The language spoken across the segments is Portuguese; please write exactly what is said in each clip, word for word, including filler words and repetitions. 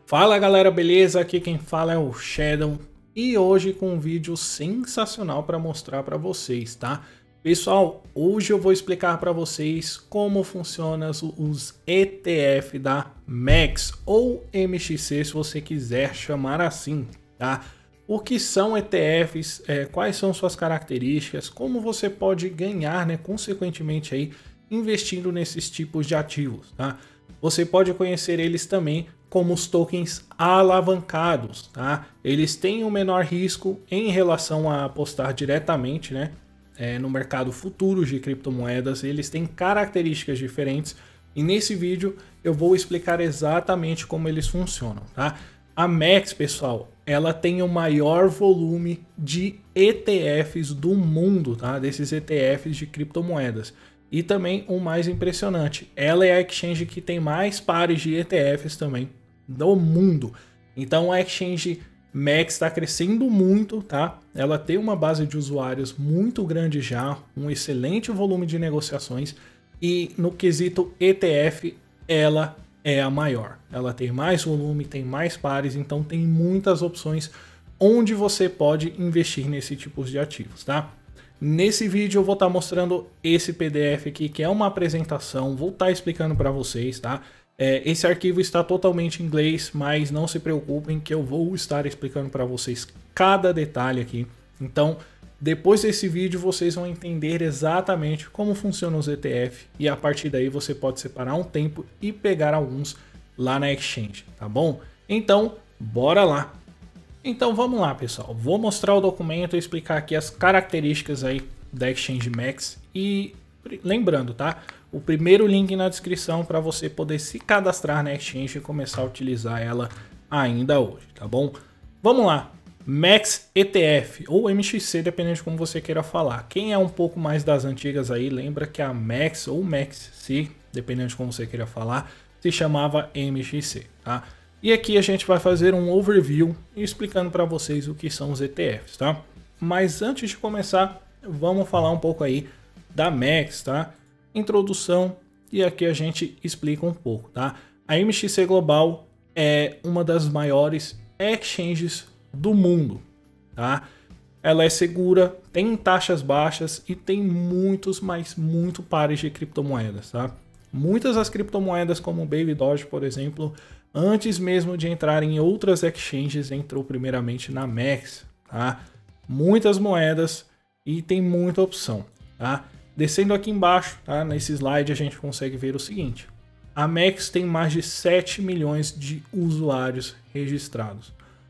Fala galera, beleza? Aqui quem fala é o Shadow e hoje com um vídeo sensacional para mostrar para vocês, tá? Pessoal, hoje eu vou explicar para vocês como funcionam os E T F da M E X ou M X C, se você quiser chamar assim, tá? O que são E T Fs, é, quais são suas características, como você pode ganhar, né, consequentemente aí, investindo nesses tipos de ativos, tá? Você pode conhecer eles também como os tokens alavancados, tá? Eles têm um menor risco em relação a apostar diretamente, né, é, no mercado futuro de criptomoedas. Eles têm características diferentes e nesse vídeo eu vou explicar exatamente como eles funcionam, tá? A M E X, pessoal, ela tem o maior volume de E T Fs do mundo, tá? Desses E T Fs de criptomoedas. E também o mais impressionante, ela é a exchange que tem mais pares de E T Fs também do mundo. Então a exchange M E X está crescendo muito, tá? Ela tem uma base de usuários muito grande já, um excelente volume de negociações e no quesito E T F ela é a maior. Ela tem mais volume, tem mais pares, então tem muitas opções onde você pode investir nesse tipo de ativos, tá? Nesse vídeo eu vou estar mostrando esse P D F aqui, que é uma apresentação, vou estar explicando para vocês, tá? É, esse arquivo está totalmente em inglês, mas não se preocupem que eu vou estar explicando para vocês cada detalhe aqui. Então, depois desse vídeo vocês vão entender exatamente como funcionam os E T F e a partir daí você pode separar um tempo e pegar alguns lá na exchange, tá bom? Então, bora lá! Então vamos lá, pessoal, vou mostrar o documento e explicar aqui as características aí da exchange M E X e lembrando, tá? O primeiro link na descrição para você poder se cadastrar na exchange e começar a utilizar ela ainda hoje, tá bom? Vamos lá! M E X E T F ou M X C, dependendo de como você queira falar. Quem é um pouco mais das antigas aí, lembra que a M E X ou M E X C, dependendo de como você queira falar, se chamava M X C, tá? E aqui a gente vai fazer um overview explicando para vocês o que são os E T Fs, tá? Mas antes de começar, vamos falar um pouco aí da M E X, tá? Introdução e aqui a gente explica um pouco, tá? A M X C Global é uma das maiores exchanges do mundo, tá? Ela é segura, tem taxas baixas e tem muitos, mas muito pares de criptomoedas, tá? Muitas das criptomoedas como o Baby Doge, por exemplo, antes mesmo de entrar em outras exchanges, entrou primeiramente na M E X, tá? Muitas moedas e tem muita opção, tá? Descendo aqui embaixo, tá? Nesse slide a gente consegue ver o seguinte. A M E X tem mais de sete milhões de usuários registrados,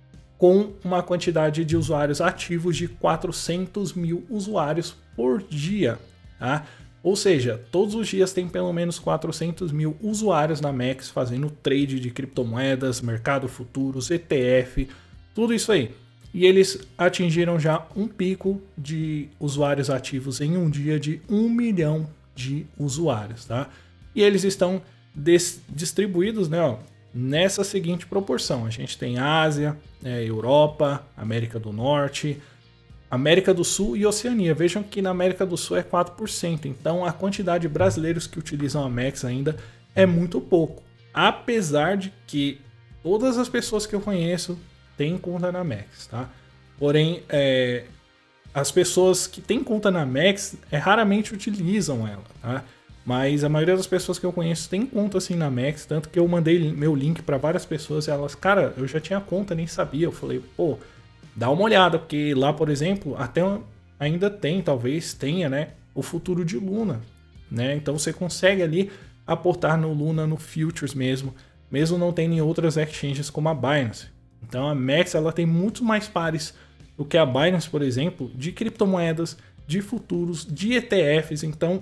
com uma quantidade de usuários ativos de quatrocentos mil usuários por dia, tá? Ou seja, todos os dias tem pelo menos quatrocentos mil usuários na M E X fazendo trade de criptomoedas, mercado futuros, E T F, tudo isso aí. E eles atingiram já um pico de usuários ativos em um dia de um milhão de usuários, tá? E eles estão distribuídos, né, ó, nessa seguinte proporção. A gente tem Ásia, é, Europa, América do Norte, América do Sul e Oceania. Vejam que na América do Sul é quatro por cento, então a quantidade de brasileiros que utilizam a M E X ainda é muito pouco. Apesar de que todas as pessoas que eu conheço têm conta na M E X, tá? Porém, é, as pessoas que têm conta na M E X é, raramente utilizam ela, tá? Mas a maioria das pessoas que eu conheço tem conta assim na M E X, tanto que eu mandei meu link para várias pessoas e elas, cara, eu já tinha conta, nem sabia. Eu falei, pô, dá uma olhada, porque lá, por exemplo, até ainda tem, talvez tenha, né, o futuro de Luna, né? Então você consegue ali aportar no Luna, no Futures mesmo, mesmo não tendo em outras exchanges como a Binance. Então a M E X ela tem muito mais pares do que a Binance, por exemplo, de criptomoedas, de futuros, de E T Fs. Então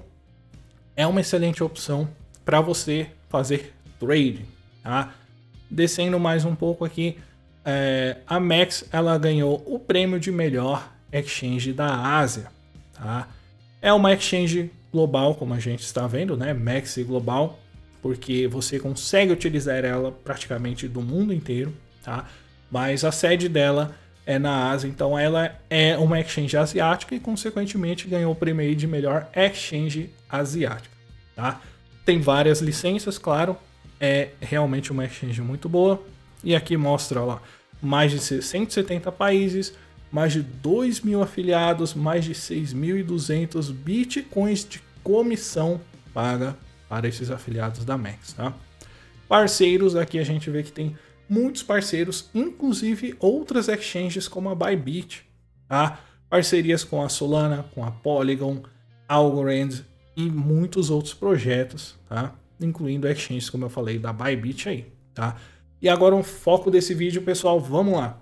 é uma excelente opção para você fazer trading, tá? Descendo mais um pouco aqui, é, a M E X ela ganhou o prêmio de melhor exchange da Ásia, tá? É uma exchange global, como a gente está vendo, né? M E X Global, porque você consegue utilizar ela praticamente do mundo inteiro, tá? Mas a sede dela é na Ásia, então ela é uma exchange asiática e consequentemente ganhou o prêmio aí de melhor exchange asiática, tá? Tem várias licenças, claro, é realmente uma exchange muito boa E aqui mostra lá mais de cento e setenta países, mais de dois mil afiliados, mais de seis mil e duzentos bitcoins de comissão paga para esses afiliados da Max, tá? Parceiros, aqui a gente vê que tem muitos parceiros, inclusive outras exchanges como a Bybit, tá? Parcerias com a Solana, com a Polygon, Algorand e muitos outros projetos, tá? Incluindo exchanges, como eu falei, da Bybit aí, tá? E agora um foco desse vídeo, pessoal, vamos lá.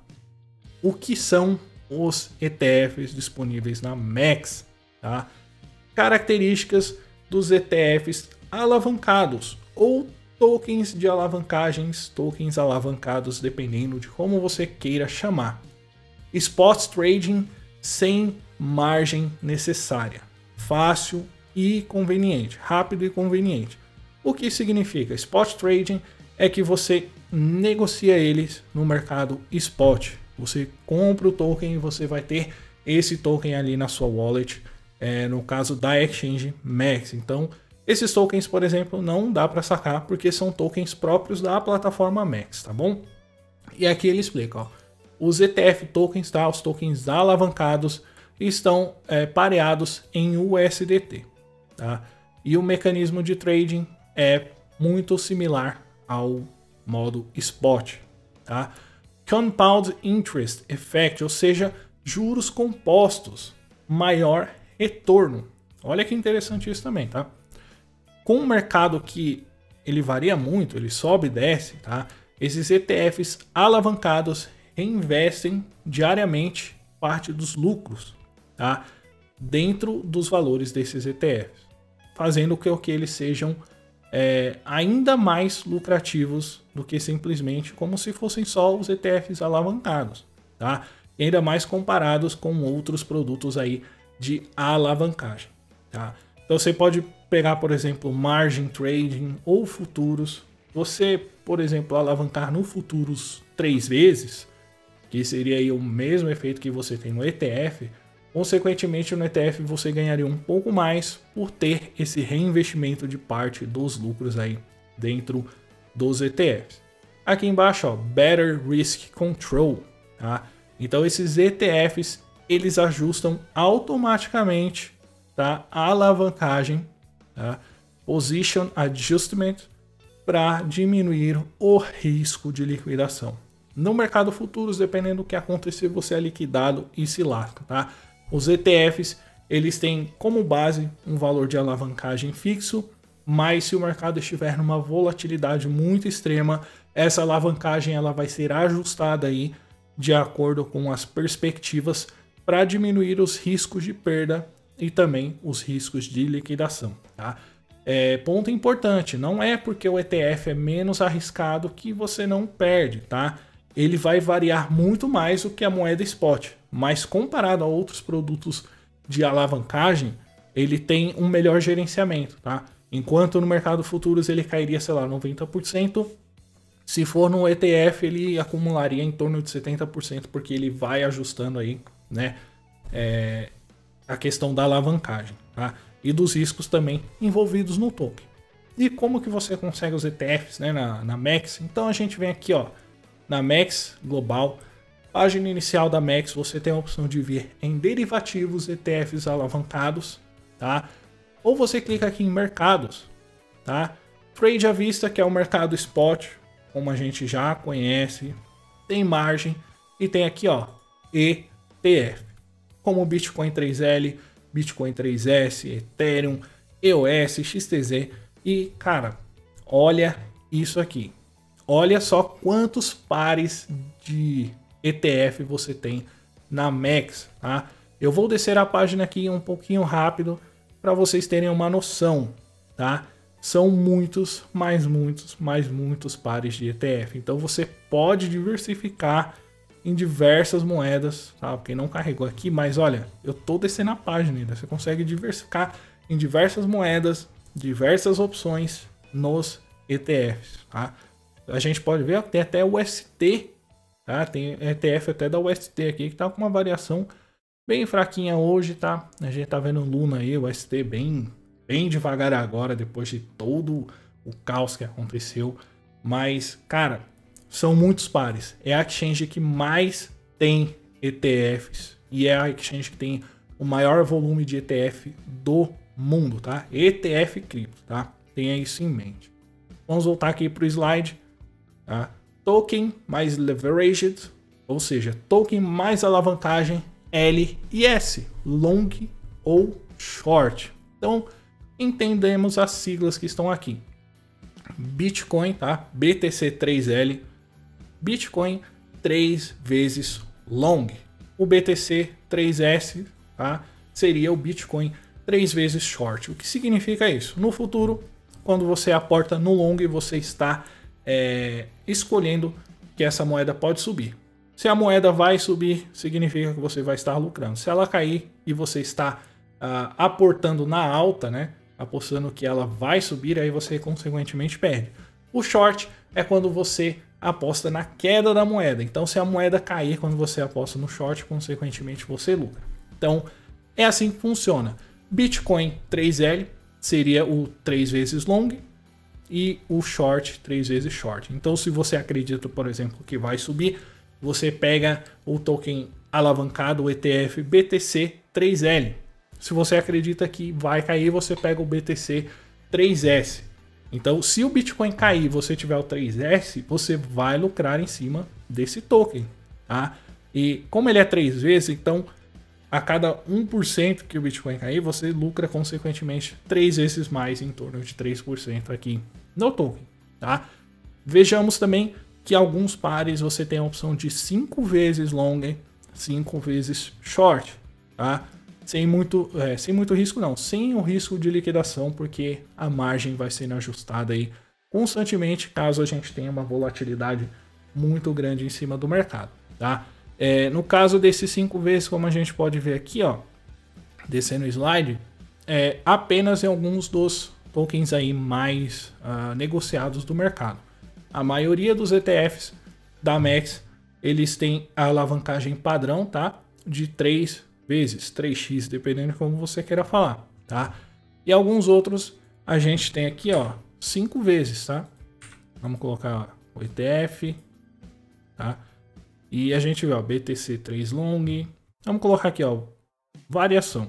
O que são os E T Fs disponíveis na Max, tá? Características dos E T Fs alavancados ou tokens de alavancagens, tokens alavancados, dependendo de como você queira chamar. Spot trading sem margem necessária, fácil e conveniente, rápido e conveniente. O que significa? Spot trading é que você negocia eles no mercado spot. Você compra o token e você vai ter esse token ali na sua wallet, é, no caso da Exchange Max. Então, esses tokens, por exemplo, não dá para sacar porque são tokens próprios da plataforma Max, tá bom? E aqui ele explica, ó, os E T F tokens, tá, os tokens alavancados, estão é, pareados em U S D T, tá? E o mecanismo de trading é muito similar ao modo spot, tá? Compound Interest Effect, ou seja, juros compostos, maior retorno. Olha que interessante isso também, tá? Com um mercado que ele varia muito, ele sobe e desce, tá? Esses E T Fs alavancados reinvestem diariamente parte dos lucros, tá? Dentro dos valores desses E T Fs, fazendo com que eles sejam é, ainda mais lucrativos do que simplesmente como se fossem só os E T Fs alavancados, tá? E ainda mais comparados com outros produtos aí de alavancagem, tá? Então você pode pegar, por exemplo, margin trading ou futuros. Você, por exemplo, alavancar no futuros três vezes, que seria aí o mesmo efeito que você tem no E T F, consequentemente no E T F você ganharia um pouco mais por ter esse reinvestimento de parte dos lucros aí dentro dos E T Fs. Aqui embaixo, ó, Better Risk Control, tá? Então esses E T Fs, eles ajustam automaticamente, tá, a alavancagem, tá? Position Adjustment, para diminuir o risco de liquidação. No mercado futuros, dependendo do que acontecer, você é liquidado e se lasca, tá? Os E T Fs, eles têm como base um valor de alavancagem fixo, mas se o mercado estiver numa volatilidade muito extrema, essa alavancagem ela vai ser ajustada aí de acordo com as perspectivas para diminuir os riscos de perda e também os riscos de liquidação, tá? É, ponto importante, não é porque o E T F é menos arriscado que você não perde, tá? Ele vai variar muito mais do que a moeda spot, mas comparado a outros produtos de alavancagem, ele tem um melhor gerenciamento, tá? Enquanto no mercado futuros ele cairia, sei lá, noventa por cento, se for no E T F ele acumularia em torno de setenta por cento, porque ele vai ajustando aí, né, é, a questão da alavancagem, tá? E dos riscos também envolvidos no token. E como que você consegue os E T Fs, né, na, na Max? Então a gente vem aqui, ó, na Max Global, página inicial da Max, você tem a opção de vir em derivativos E T Fs alavancados, tá? Ou você clica aqui em mercados, tá? Trade à vista, que é o mercado spot, como a gente já conhece, tem margem e tem aqui, ó, E T F, como Bitcoin três L, Bitcoin três S, Ethereum, E O S, X T Z e, cara, olha isso aqui. Olha só quantos pares de E T F você tem na Max, tá? Eu vou descer a página aqui um pouquinho rápido para vocês terem uma noção, tá? São muitos, mais muitos, mais muitos pares de E T F. Então você pode diversificar em diversas moedas, tá? Quem não carregou aqui, mas olha, eu tô descendo a página ainda. Você consegue diversificar em diversas moedas, diversas opções nos E T Fs, tá? A gente pode ver, tem até o U S T, tá? Tem E T F até da U S T aqui, que tá com uma variação bem fraquinha hoje, tá? A gente tá vendo o Luna aí, o U S T bem, bem devagar agora, depois de todo o caos que aconteceu. Mas, cara, são muitos pares. É a exchange que mais tem E T Fs e é a exchange que tem o maior volume de E T F do mundo, tá? E T F cripto, tá? Tenha isso em mente. Vamos voltar aqui para o slide, tá? Token mais leveraged, ou seja, token mais alavancagem L e S, long ou short. Então, entendemos as siglas que estão aqui. Bitcoin, tá? B T C três L, Bitcoin três vezes long. O B T C três S, tá? Seria o Bitcoin três vezes short. O que significa isso? No futuro, quando você aporta no long, você está é, escolhendo que essa moeda pode subir. Se a moeda vai subir, significa que você vai estar lucrando. Se ela cair e você está uh, aportando na alta, né? Apostando que ela vai subir, aí você consequentemente perde. O short é quando você aposta na queda da moeda. Então, se a moeda cair quando você aposta no short, consequentemente você lucra. Então, é assim que funciona. Bitcoin três L seria o três vezes long e o short três vezes short. Então, se você acredita, por exemplo, que vai subir, você pega o token alavancado, o E T F B T C três L. Se você acredita que vai cair, você pega o B T C três S. Então, se o Bitcoin cair e você tiver o três S, você vai lucrar em cima desse token, tá? E como ele é três vezes, então a cada um por cento que o Bitcoin cair, você lucra consequentemente três vezes mais, em torno de três por cento aqui no token, tá? Vejamos também que alguns pares você tem a opção de cinco vezes long, cinco vezes short, tá? Sem muito, é, sem muito risco não, sem o risco de liquidação, porque a margem vai sendo ajustada aí constantemente, caso a gente tenha uma volatilidade muito grande em cima do mercado, tá? É, no caso desses cinco vezes, como a gente pode ver aqui, ó, descendo o slide, é, apenas em alguns dos tokens aí mais uh, negociados do mercado. A maioria dos E T Fs da Max, eles têm a alavancagem padrão, tá? De três vezes, três x, dependendo de como você queira falar, tá? E alguns outros a gente tem aqui, ó, cinco vezes, tá? Vamos colocar o E T F, tá? E a gente vê, ó, B T C três long. Vamos colocar aqui, ó, variação.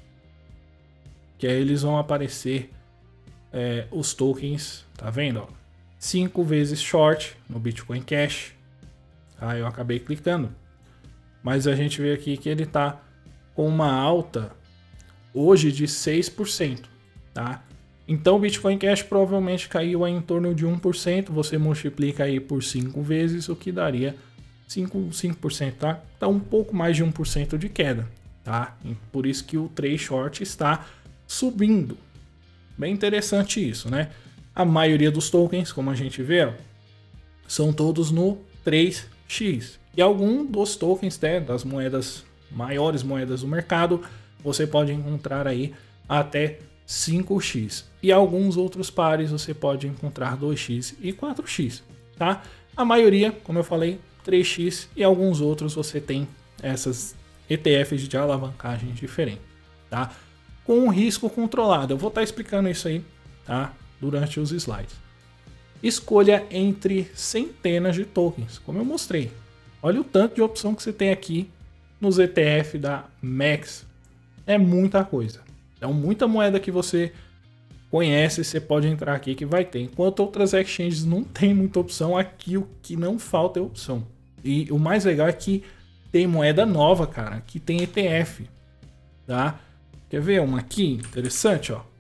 Que aí eles vão aparecer é, os tokens, tá vendo, ó? cinco vezes short no Bitcoin Cash. Aí eu acabei clicando. Mas a gente vê aqui que ele tá com uma alta hoje de seis por cento, tá? Então o Bitcoin Cash provavelmente caiu aí em torno de um por cento. Você multiplica aí por cinco vezes, o que daria cinco por cento, tá? Então um pouco mais de um por cento de queda, tá? Por isso que o três short está subindo. Bem interessante isso, né? A maioria dos tokens, como a gente vê, ó, são todos no três x. E algum dos tokens, né, das moedas, maiores moedas do mercado, você pode encontrar aí até cinco x. E alguns outros pares você pode encontrar dois x e quatro x, tá? A maioria, como eu falei, três x, e alguns outros você tem essas E T Fs de alavancagem diferente, tá? Com um risco controlado. Eu vou estar explicando isso aí, tá? Durante os slides. Escolha entre centenas de tokens, como eu mostrei. Olha o tanto de opção que você tem aqui nos E T F da Max. É muita coisa. Então, muita moeda que você conhece, você pode entrar aqui que vai ter. Enquanto outras exchanges não tem muita opção, aqui o que não falta é opção. E o mais legal é que tem moeda nova, cara, que tem E T F, tá? Quer ver uma aqui interessante, ó?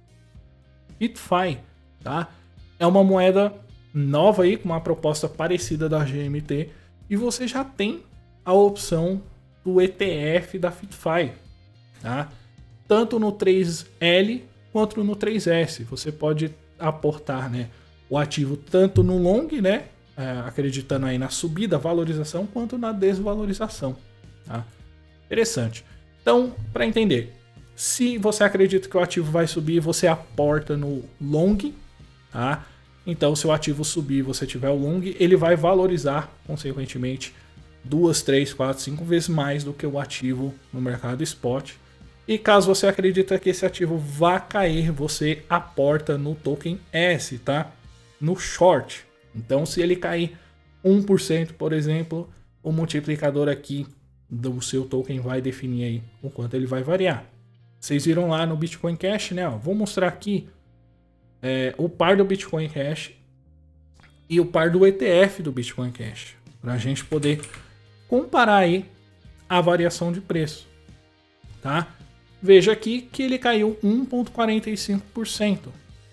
FitFi, tá? É uma moeda nova aí com uma proposta parecida da G M T e você já tem a opção do E T F da FitFi, tá? Tanto no três L quanto no três S. Você pode aportar, né, o ativo tanto no long, né, é, acreditando aí na subida, valorização, quanto na desvalorização, tá? Interessante. Então, para entender, se você acredita que o ativo vai subir, você aporta no long, tá? Então, se o ativo subir e você tiver o long, ele vai valorizar, consequentemente, duas, três, quatro, cinco vezes mais do que o ativo no mercado spot. E caso você acredita que esse ativo vá cair, você aporta no token S, tá? No short. Então, se ele cair um por cento, por exemplo, o multiplicador aqui do seu token vai definir aí o quanto ele vai variar. Vocês viram lá no Bitcoin Cash, né? Ó, vou mostrar aqui é, o par do Bitcoin Cash e o par do E T F do Bitcoin Cash, para a gente poder comparar aí a variação de preço, tá? Veja aqui que ele caiu um vírgula quarenta e cinco por cento,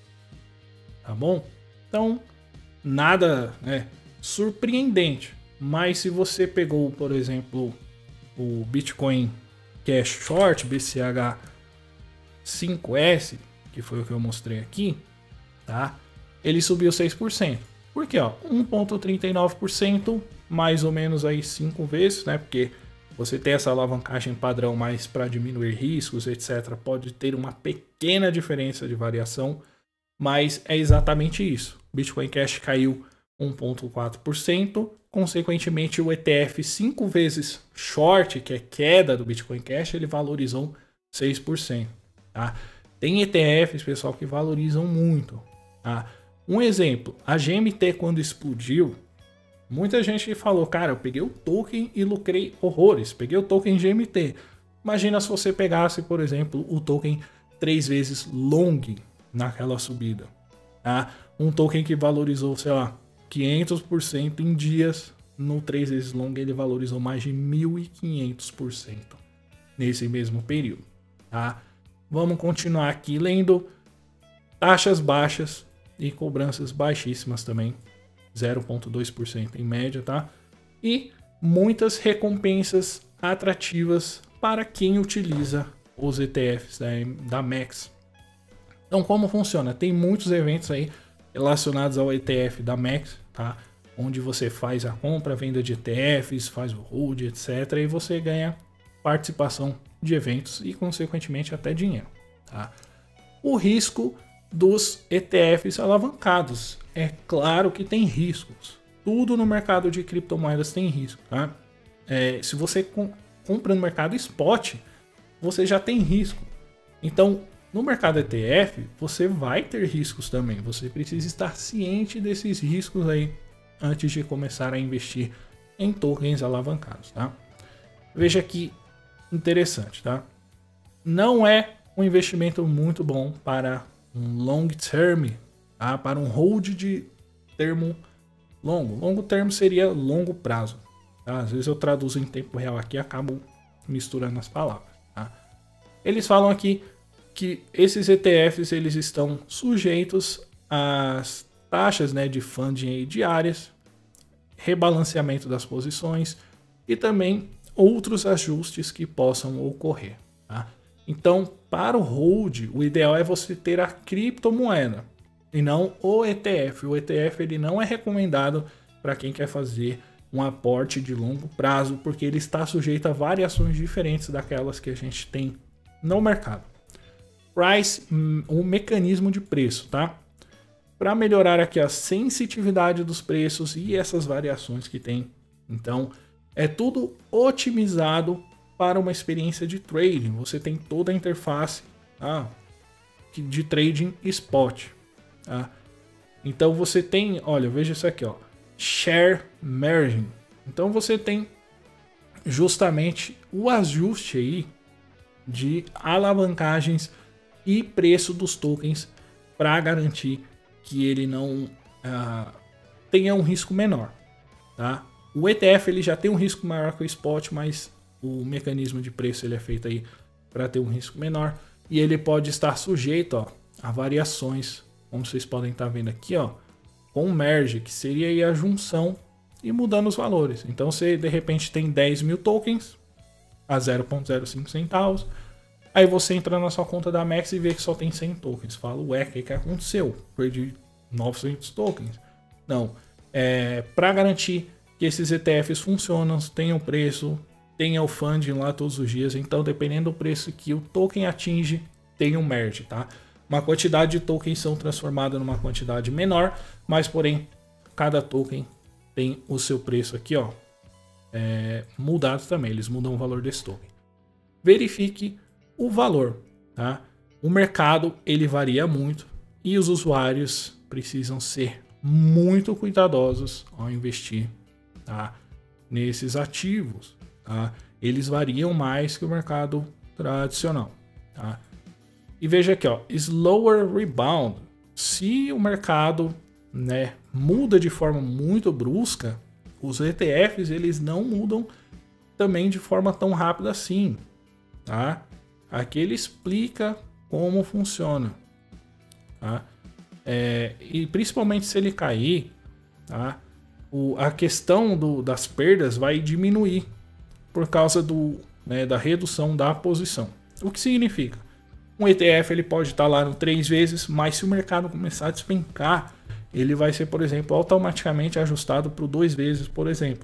tá bom? Então, nada né, surpreendente, mas se você pegou, por exemplo, o Bitcoin Cash Short, B C H cinco S, que foi o que eu mostrei aqui, tá? Ele subiu seis por cento. Por quê? um vírgula trinta e nove por cento, mais ou menos aí cinco vezes, né? Porque você tem essa alavancagem padrão mais para diminuir riscos, etcétera. Pode ter uma pequena diferença de variação, mas é exatamente isso. Bitcoin Cash caiu um vírgula quatro por cento, consequentemente o E T F cinco vezes short, que é queda do Bitcoin Cash, ele valorizou seis por cento. Tá? Tem E T Fs, pessoal, que valorizam muito. Tá? Um exemplo, a G M T quando explodiu, muita gente falou, cara, eu peguei o token e lucrei horrores, peguei o token G M T. Imagina se você pegasse, por exemplo, o token três vezes long naquela subida. Tá? Um token que valorizou, sei lá, quinhentos por cento em dias, no três vezes long ele valorizou mais de mil e quinhentos por cento nesse mesmo período. Tá? Vamos continuar aqui lendo. Taxas baixas e cobranças baixíssimas também, zero vírgula dois por cento em média, tá? E muitas recompensas atrativas para quem utiliza os E T Fs da, da Max. Então, como funciona? Tem muitos eventos aí relacionados ao E T F da Max, tá? Onde você faz a compra, venda de E T Fs, faz o hold, etcétera. E você ganha participação de eventos e, consequentemente, até dinheiro, tá? O risco dos E T Fs alavancados. É claro que tem riscos. Tudo no mercado de criptomoedas tem risco, tá? É, se você com, compra no mercado spot, você já tem risco. Então, no mercado E T F, você vai ter riscos também. Você precisa estar ciente desses riscos aí antes de começar a investir em tokens alavancados, tá? Veja que interessante, tá? Não é um investimento muito bom para um long term, tá? Para um hold de termo longo. Longo termo seria longo prazo, tá? Às vezes eu traduzo em tempo real aqui e acabo misturando as palavras, tá? Eles falam aqui que esses E T Fs eles estão sujeitos às taxas, né, de funding diárias, rebalanceamento das posições e também outros ajustes que possam ocorrer, tá? Então, para o hold, o ideal é você ter a criptomoeda e não o E T F. O E T F ele não é recomendado para quem quer fazer um aporte de longo prazo, porque ele está sujeito a variações diferentes daquelas que a gente tem no mercado. Price, o mecanismo de preço, tá? Para melhorar aqui a sensitividade dos preços e essas variações que tem. Então, é tudo otimizado para uma experiência de trading. Você tem toda a interface, tá, de trading spot. Tá? Então você tem, olha, veja isso aqui, ó, share margin. Então você tem justamente o ajuste aí de alavancagens e preço dos tokens para garantir que ele não uh, tenha um risco menor, tá? O E T F ele já tem um risco maior que o spot, mas o mecanismo de preço ele é feito aí para ter um risco menor e ele pode estar sujeito, ó, a variações, como vocês podem estar vendo aqui, ó, com merge, que seria aí a junção e mudando os valores. Então você de repente tem dez mil tokens a zero vírgula zero cinco centavos, aí você entra na sua conta da Max e vê que só tem cem tokens. Fala, ué, o que, que aconteceu? Perdi novecentos tokens. Não, é para garantir que esses E T Fs funcionam, tenham preço, tenha o funding lá todos os dias. Então, dependendo do preço que o token atinge, tem um merge, tá? Uma quantidade de tokens são transformadas numa quantidade menor, mas porém, cada token tem o seu preço aqui, ó, é, mudado também. Eles mudam o valor desse token. Verifique o valor, tá? O mercado, ele varia muito e os usuários precisam ser muito cuidadosos ao investir tá? Nesses ativos, tá? Eles variam mais que o mercado tradicional, tá? E veja aqui, ó, slower rebound. Se o mercado, né, muda de forma muito brusca, os E T Fs eles não mudam também de forma tão rápida assim, tá? Aqui ele explica como funciona, tá? É, e principalmente se ele cair, tá? O, a questão do, das perdas vai diminuir por causa do, né, da redução da posição. O que significa? Um E T F ele pode estar lá no três vezes, mas se o mercado começar a despencar, ele vai ser, por exemplo, automaticamente ajustado para o dois vezes, por exemplo.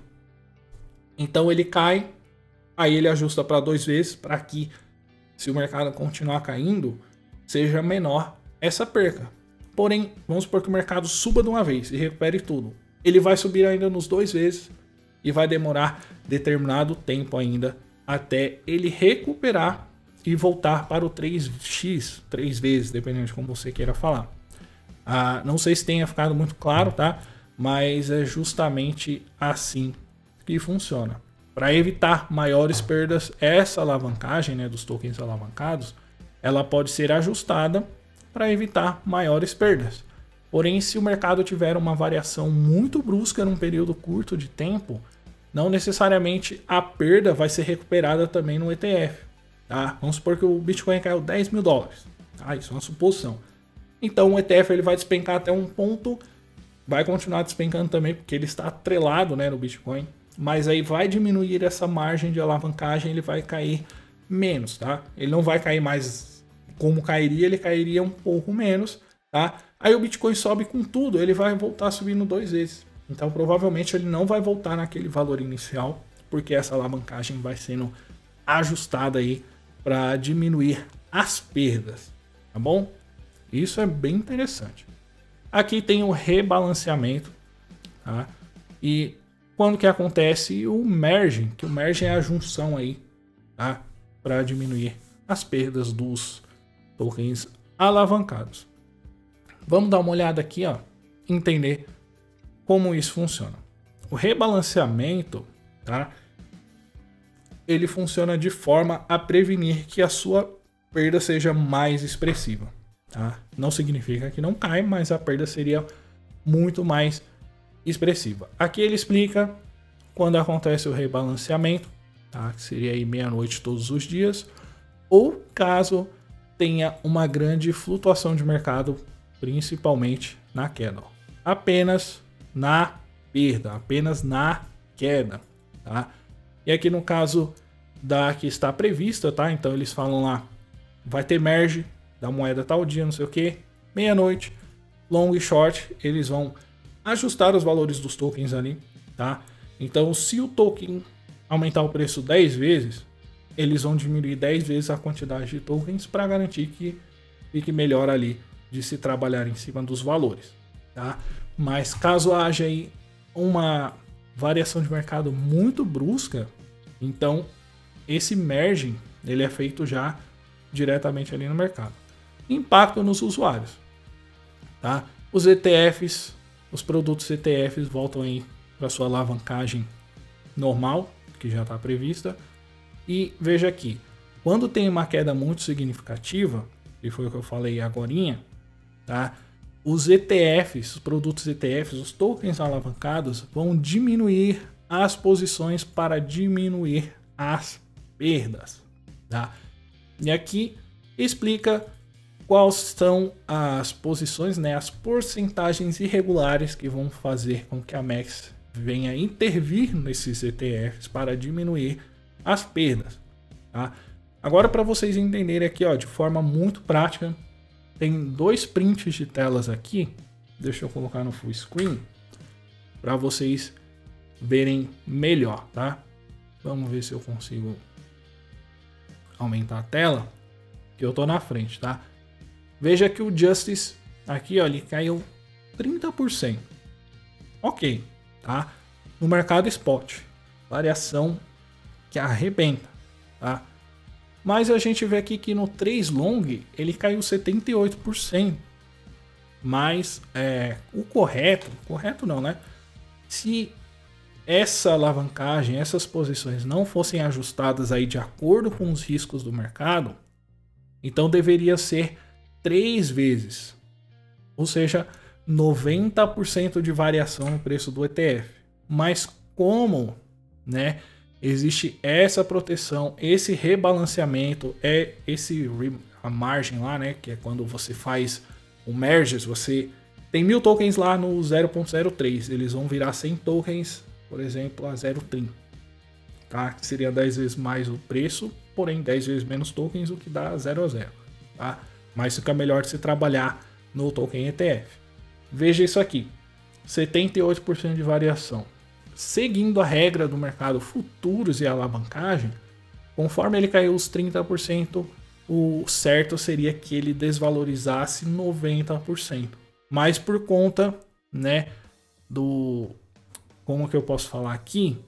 Então ele cai, aí ele ajusta para dois vezes, para que, se o mercado continuar caindo, seja menor essa perca. Porém, vamos supor que o mercado suba de uma vez e recupere tudo. Ele vai subir ainda nos dois vezes e vai demorar determinado tempo ainda até ele recuperar e voltar para o três x, três vezes, dependendo de como você queira falar. Ah, não sei se tenha ficado muito claro, tá? Mas é justamente assim que funciona. Para evitar maiores perdas, essa alavancagem, né, dos tokens alavancados, ela pode ser ajustada para evitar maiores perdas. Porém, se o mercado tiver uma variação muito brusca num período curto de tempo, não necessariamente a perda vai ser recuperada também no E T F. Tá? Vamos supor que o Bitcoin caiu dez mil dólares. Tá? Isso é uma suposição. Então o E T F ele vai despencar até um ponto, vai continuar despencando também, porque ele está atrelado, né, no Bitcoin. Mas aí vai diminuir essa margem de alavancagem, ele vai cair menos, tá? Ele não vai cair mais como cairia, ele cairia um pouco menos, tá? Aí o Bitcoin sobe com tudo, ele vai voltar subindo dois vezes. Então provavelmente ele não vai voltar naquele valor inicial, porque essa alavancagem vai sendo ajustada aí para diminuir as perdas, tá bom? Isso é bem interessante. Aqui tem o rebalanceamento, tá? E quando que acontece o merging, que o merging é a junção aí, tá? Para diminuir as perdas dos tokens alavancados. Vamos dar uma olhada aqui, ó, entender como isso funciona. O rebalanceamento, tá? Ele funciona de forma a prevenir que a sua perda seja mais expressiva, tá? Não significa que não cai, mas a perda seria muito mais expressiva. Aqui ele explica quando acontece o rebalanceamento, tá? Que seria aí meia-noite todos os dias, ou caso tenha uma grande flutuação de mercado, principalmente na queda. Apenas na perda, apenas na queda, tá? E aqui no caso da que está prevista, tá? Então eles falam lá, vai ter merge da moeda tal dia, não sei o que, meia-noite, long e short, eles vão ajustar os valores dos tokens ali, tá? Então se o token aumentar o preço dez vezes, eles vão diminuir dez vezes a quantidade de tokens para garantir que fique melhor ali de se trabalhar em cima dos valores, tá? Mas caso haja aí uma variação de mercado muito brusca, então esse merging ele é feito já diretamente ali no mercado. Impacto nos usuários, tá? Os E T Fs, os produtos E T Fs voltam aí para sua alavancagem normal, que já está prevista. E veja aqui, quando tem uma queda muito significativa, que foi o que eu falei agorinha, tá? Os E T Fs, os produtos E T Fs, os tokens alavancados vão diminuir as posições para diminuir as perdas, tá? E aqui explica quais são as posições, né, as porcentagens irregulares que vão fazer com que a M E X venha intervir nesses E T Fs para diminuir as perdas, tá? Agora, para vocês entenderem aqui, ó, de forma muito prática, tem dois prints de telas aqui. Deixa eu colocar no full screen para vocês verem melhor, tá? Vamos ver se eu consigo aumentar a tela, que eu tô na frente, tá? Veja que o Justice aqui, ó, ele caiu trinta por cento. Ok, tá? No mercado spot, variação que arrebenta, tá? Mas a gente vê aqui que no três long ele caiu setenta e oito por cento. Mas é, o correto, correto não, né? Se essa alavancagem, essas posições não fossem ajustadas aí de acordo com os riscos do mercado, então deveria ser três vezes, ou seja, noventa por cento de variação no preço do E T F. Mas como, né, existe essa proteção, esse rebalanceamento, é esse a margem lá, né, que é quando você faz o merge, você tem mil tokens lá no zero ponto zero três, eles vão virar cem tokens, por exemplo, a zero ponto trinta, tá? Que seria dez vezes mais o preço, porém dez vezes menos tokens, o que dá zero a zero, tá? Mas fica melhor de se trabalhar no token E T F. Veja isso aqui, setenta e oito por cento de variação. Seguindo a regra do mercado futuros e alavancagem, conforme ele caiu os trinta por cento, o certo seria que ele desvalorizasse noventa por cento. Mas por conta, né, do... Como que eu posso falar aqui?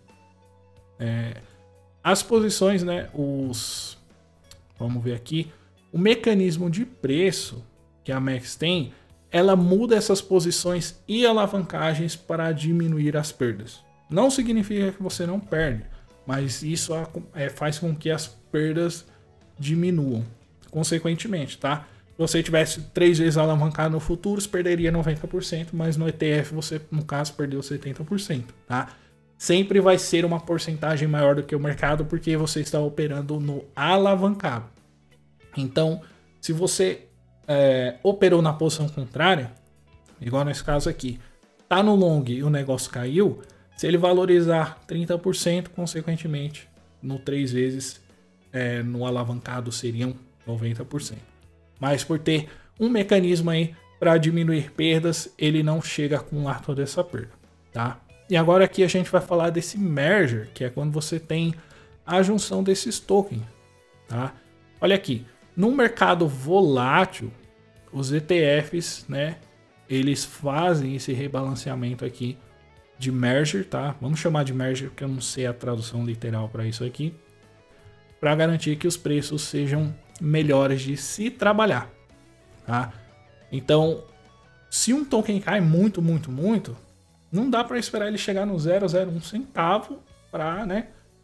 É, as posições, né, os... Vamos ver aqui. O mecanismo de preço que a Max tem, ela muda essas posições e alavancagens para diminuir as perdas. Não significa que você não perde, mas isso é, faz com que as perdas diminuam, consequentemente, tá? Se você tivesse três vezes alavancado no futuros, perderia noventa por cento, mas no E T F você, no caso, perdeu setenta por cento, tá? Sempre vai ser uma porcentagem maior do que o mercado, porque você está operando no alavancado. Então, se você é, operou na posição contrária, igual nesse caso aqui, tá no long e o negócio caiu, se ele valorizar trinta por cento, consequentemente, no três vezes, é, no alavancado seriam noventa por cento. Mas por ter um mecanismo aí para diminuir perdas, ele não chega a acumular toda essa perda, tá? E agora aqui a gente vai falar desse merger, que é quando você tem a junção desses tokens, tá? Olha aqui, no mercado volátil, os E T Fs, né, eles fazem esse rebalanceamento aqui de merger, tá? Vamos chamar de merger porque eu não sei a tradução literal para isso aqui, para garantir que os preços sejam melhores de se trabalhar, tá? Então, se um token cai muito, muito, muito, não dá para esperar ele chegar no zero vírgula zero um centavo para, né,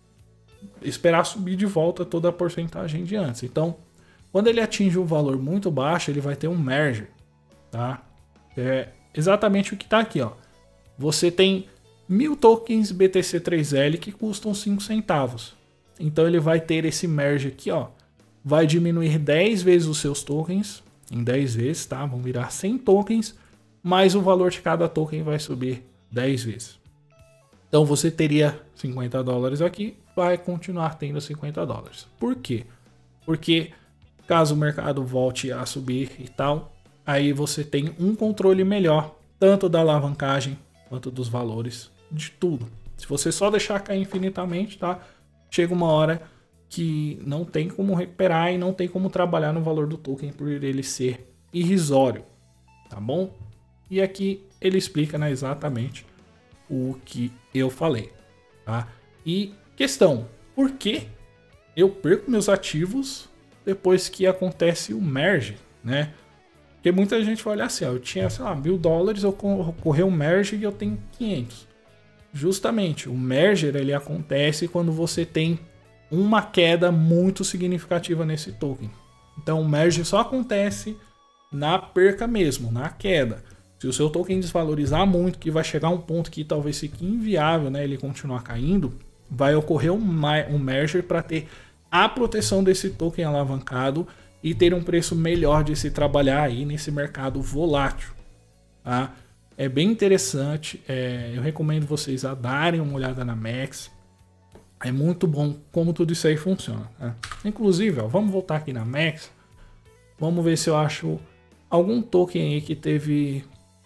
esperar subir de volta toda a porcentagem de antes. Então, quando ele atinge um valor muito baixo, ele vai ter um merger, tá? É exatamente o que está aqui, ó. Você tem mil tokens B T C três L que custam cinco centavos. Então ele vai ter esse merge aqui, ó. Vai diminuir dez vezes os seus tokens, em dez vezes, tá? Vão virar cem tokens, mas o valor de cada token vai subir dez vezes. Então você teria cinquenta dólares aqui, vai continuar tendo cinquenta dólares. Por quê? Porque caso o mercado volte a subir e tal, aí você tem um controle melhor, tanto da alavancagem quanto dos valores, de tudo. Se você só deixar cair infinitamente, tá? Chega uma hora que não tem como recuperar e não tem como trabalhar no valor do token por ele ser irrisório, tá bom? E aqui ele explica, né, exatamente o que eu falei, tá? E questão, por que eu perco meus ativos depois que acontece o merge, né? Porque muita gente vai olhar assim, ó, eu tinha, sei lá, mil dólares, eu ocorreu um merge e eu tenho quinhentos. Justamente, o merger ele acontece quando você tem uma queda muito significativa nesse token. Então o merge só acontece na perca mesmo, na queda. Se o seu token desvalorizar muito, que vai chegar a um ponto que talvez fique inviável, né, ele continuar caindo, vai ocorrer um, um merger para ter a proteção desse token alavancado e ter um preço melhor de se trabalhar aí nesse mercado volátil, tá? É bem interessante, é, eu recomendo vocês a darem uma olhada na Max. É muito bom como tudo isso aí funciona, tá? Inclusive, ó, vamos voltar aqui na Max. Vamos ver se eu acho algum token aí que teve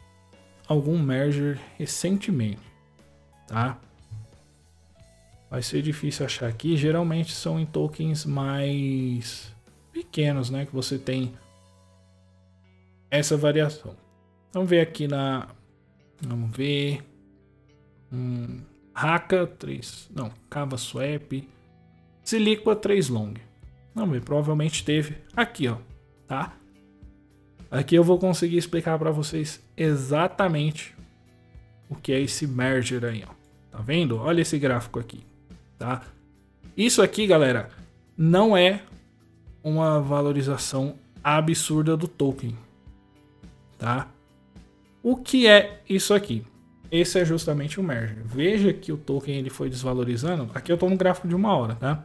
algum merger recentemente, tá? Vai ser difícil achar aqui. Geralmente são em tokens mais pequenos, né, que você tem essa variação. Vamos ver aqui na... Vamos ver... Hum, Haka três... Não, Kava Swap... Siliqua três Long. Vamos ver, provavelmente teve aqui, ó, tá? Aqui eu vou conseguir explicar para vocês exatamente o que é esse merger aí, ó. Tá vendo? Olha esse gráfico aqui, tá? Isso aqui, galera, não é uma valorização absurda do token, tá? O que é isso aqui? Esse é justamente o merge. Veja que o token ele foi desvalorizando. Aqui eu tô no gráfico de uma hora, tá?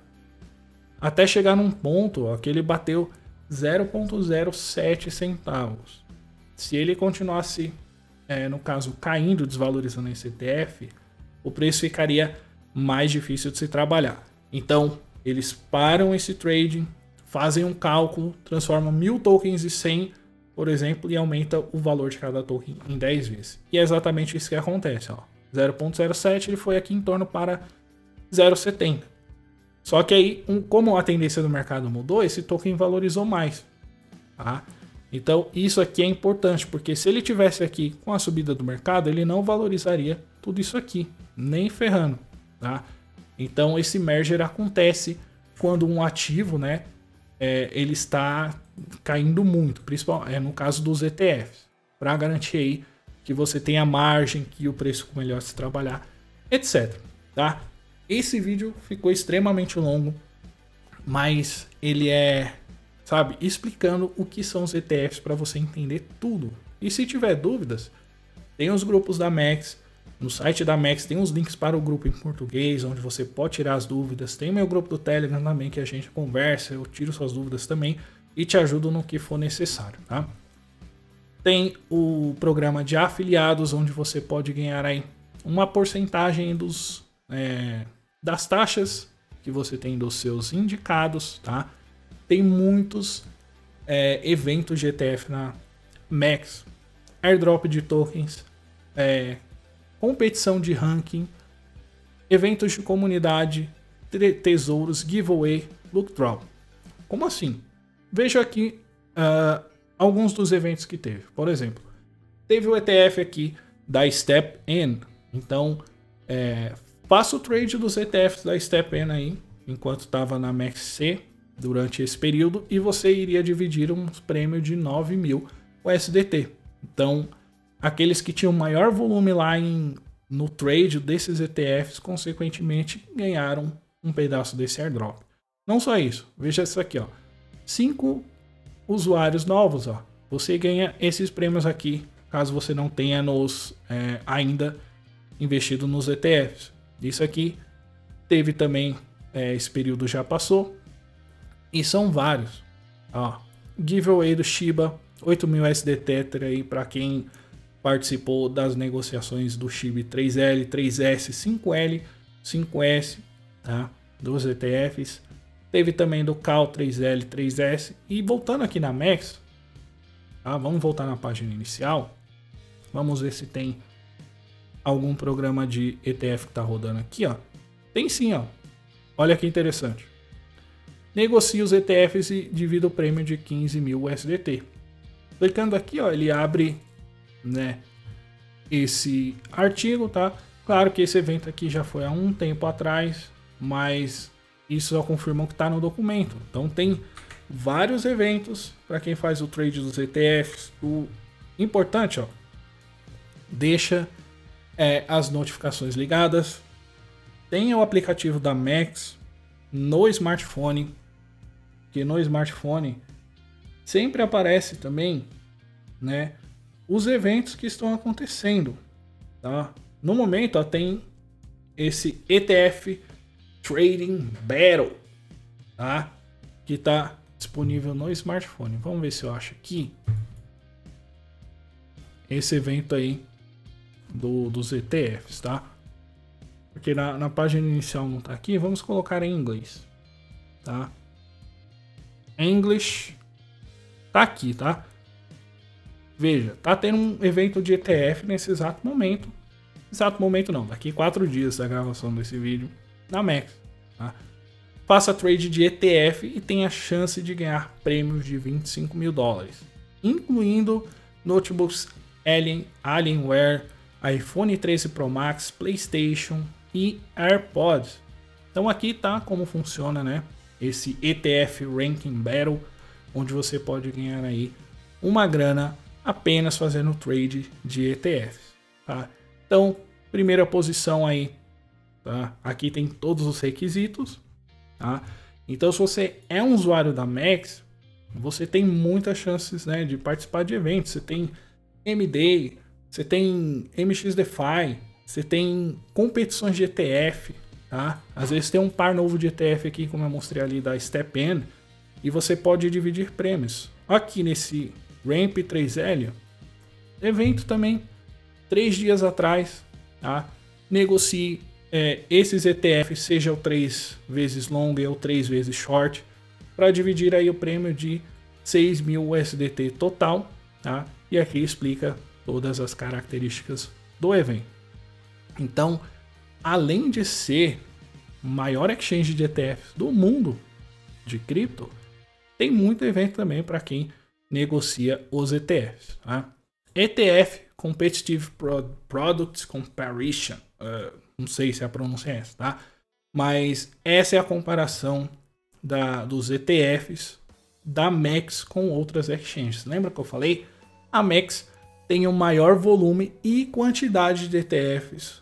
Até chegar num ponto, ó, que ele bateu zero vírgula zero sete centavos. Se ele continuasse, é, no caso, caindo, desvalorizando esse E T F, o preço ficaria mais difícil de se trabalhar. Então, eles param esse trading, fazem um cálculo, transformam mil tokens em cem, por exemplo, e aumenta o valor de cada token em dez vezes. E é exatamente isso que acontece. zero vírgula zero sete ele foi aqui em torno para zero vírgula setenta. Só que aí, um, como a tendência do mercado mudou, esse token valorizou mais. Tá? Então, isso aqui é importante, porque se ele tivesse aqui com a subida do mercado, ele não valorizaria tudo isso aqui, nem ferrando. Tá? Então, esse merger acontece quando um ativo, né, é, ele está caindo muito, principalmente é, no caso dos E T Fs, para garantir aí que você tenha margem, que o preço melhor se trabalhar, etcétera. Tá? Esse vídeo ficou extremamente longo, mas ele é, sabe, explicando o que são os E T Fs para você entender tudo. E se tiver dúvidas, tem os grupos da Max. No site da Max tem os links para o grupo em português, onde você pode tirar as dúvidas. Tem meu grupo do Telegram também, que a gente conversa, eu tiro suas dúvidas também e te ajudo no que for necessário, tá? Tem o programa de afiliados, onde você pode ganhar aí uma porcentagem dos, é, das taxas que você tem dos seus indicados, tá? Tem muitos é, eventos de E T F na Max, airdrop de tokens, é, competição de ranking, eventos de comunidade, tesouros, giveaway, look draw. Como assim? Veja aqui uh, alguns dos eventos que teve. Por exemplo, teve o E T F aqui da Step N. Então, é, faça o trade dos E T Fs da Step N aí, enquanto estava na Max C durante esse período, e você iria dividir um prêmio de nove mil U S D T. Então, aqueles que tinham maior volume lá em, no trade desses E T Fs, consequentemente, ganharam um pedaço desse airdrop. Não só isso, veja isso aqui, ó. Cinco usuários novos, ó. Você ganha esses prêmios aqui, caso você não tenha nos, é, ainda investido nos E T Fs. Isso aqui teve também, é, esse período já passou. E são vários. Ó, giveaway do Shiba, oito mil U S D Tether aí para quem participou das negociações do Shiba três L, três S, cinco L, cinco S, tá? Dos E T Fs. Teve também do Cal três L, três S. E voltando aqui na Max, tá? Vamos voltar na página inicial. Vamos ver se tem algum programa de E T F que tá rodando aqui, ó. Tem sim, ó. Olha que interessante. Negocie os E T Fs e divida o prêmio de quinze mil U S D T. Clicando aqui, ó, ele abre, né, esse artigo, tá? Claro que esse evento aqui já foi há um tempo atrás, mas isso só confirma que está no documento. Então tem vários eventos para quem faz o trade dos E T Fs. O importante, ó, deixa é, as notificações ligadas. Tem o aplicativo da Max no smartphone, que no smartphone sempre aparece também, né, os eventos que estão acontecendo, tá? No momento, ó, tem esse E T F Trading Battle, tá? Que está disponível no smartphone. Vamos ver se eu acho aqui esse evento aí do, dos E T Fs, tá? Porque na, na página inicial não tá aqui. Vamos colocar em inglês, tá? English tá aqui, tá? Veja, tá tendo um evento de E T F nesse exato momento. Exato momento não, daqui quatro dias da gravação desse vídeo na Max, tá? Faça trade de E T F e tenha chance de ganhar prêmios de vinte e cinco mil dólares, incluindo notebooks Alien, Alienware, iPhone treze Pro Max, PlayStation e AirPods. Então aqui tá como funciona, né, esse E T F Ranking Battle, onde você pode ganhar aí uma grana apenas fazendo trade de E T Fs, tá? Então, primeira posição aí tá? Aqui tem todos os requisitos, tá? Então, se você é um usuário da Max, você tem muitas chances, né, de participar de eventos. Você tem M D, você tem M X DeFi, você tem competições de E T F, tá? Às vezes tem um par novo de E T F aqui, como eu mostrei ali da StepN, e você pode dividir prêmios. Aqui nesse Ramp três L, evento também, três dias atrás, tá? Negocie é, esses E T Fs, seja o três vezes long ou três vezes short, para dividir aí o prêmio de seis mil U S D T total, tá? E aqui explica todas as características do evento. Então, além de ser o maior exchange de E T Fs do mundo de cripto, tem muito evento também para quem negocia os E T Fs, tá? E T F, Competitive Products Comparison, uh, não sei se a pronúncia é essa, tá? Mas essa é a comparação da, dos E T Fs da Max com outras exchanges. Lembra que eu falei? A Max tem o maior volume e quantidade de E T Fs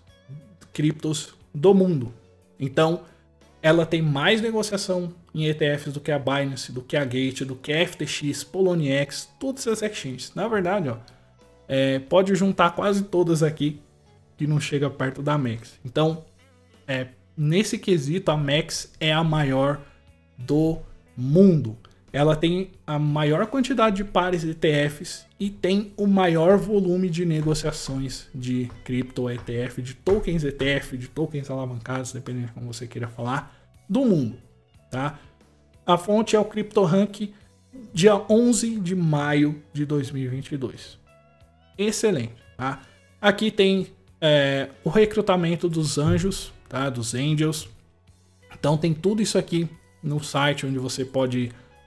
criptos do mundo. Então, ela tem mais negociação em E T Fs do que a Binance, do que a Gate, do que a F T X, Poloniex, todas essas exchanges. Na verdade, ó, é, pode juntar quase todas aqui que não chega perto da Max. Então, é, nesse quesito, a Max é a maior do mundo. Ela tem a maior quantidade de pares E T Fs e tem o maior volume de negociações de cripto E T F, de tokens E T F, de tokens alavancados, dependendo de como você queira falar, do mundo, tá? A fonte é o CryptoRank, dia onze de maio de dois mil e vinte e dois. Excelente, tá? Aqui tem é, o recrutamento dos anjos, tá? Dos angels. Então tem tudo isso aqui no site, onde você pode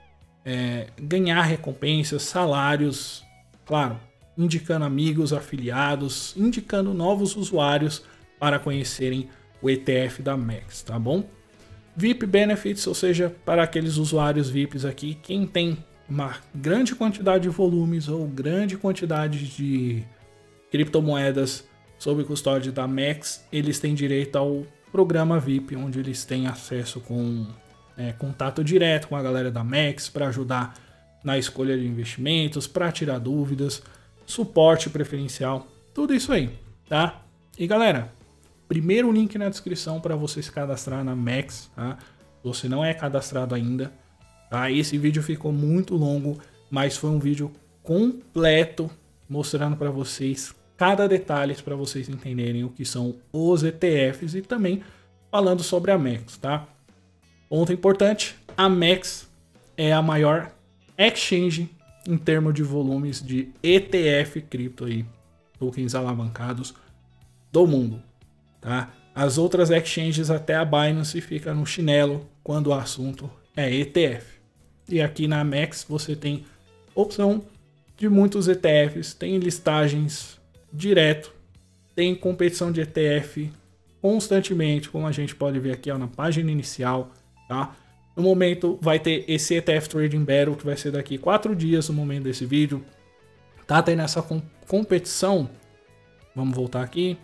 é, ganhar recompensas, salários, claro, indicando amigos, afiliados, indicando novos usuários para conhecerem o E T F da Max, tá bom? V I P Benefits, ou seja, para aqueles usuários V I Ps aqui, quem tem uma grande quantidade de volumes ou grande quantidade de criptomoedas sob custódia da Max, eles têm direito ao programa V I P, onde eles têm acesso com é, contato direto com a galera da Max para ajudar na escolha de investimentos, para tirar dúvidas, suporte preferencial, tudo isso aí, tá? E galera, primeiro link na descrição para você se cadastrar na Max, tá? Se você não é cadastrado ainda, tá? Esse vídeo ficou muito longo, mas foi um vídeo completo mostrando para vocês cada detalhe para vocês entenderem o que são os E T Fs e também falando sobre a Max, tá? Ponto importante, a Max é a maior exchange em termos de volumes de E T F cripto aí, tokens alavancados do mundo, tá? As outras exchanges, até a Binance, fica no chinelo quando o assunto é E T F. E aqui na Max você tem opção de muitos E T Fs, tem listagens direto, tem competição de E T F constantemente, como a gente pode ver aqui ó, na página inicial, tá? No momento vai ter esse E T F Trading Battle, que vai ser daqui quatro dias no momento desse vídeo. Tá tendo essa com competição, vamos voltar aqui,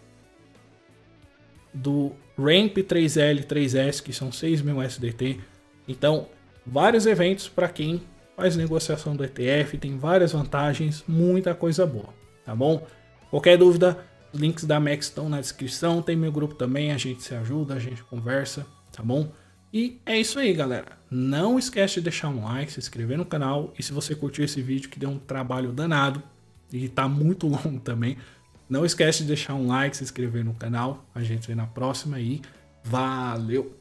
do Ramp três L três S, que são seis mil U S D T. Então, vários eventos para quem faz negociação do E T F, tem várias vantagens, muita coisa boa, tá bom? Qualquer dúvida, os links da Max estão na descrição, tem meu grupo também, a gente se ajuda, a gente conversa, tá bom? E é isso aí, galera. Não esquece de deixar um like, se inscrever no canal, e se você curtiu esse vídeo que deu um trabalho danado e tá muito longo também, não esquece de deixar um like, se inscrever no canal. A gente vê na próxima e valeu!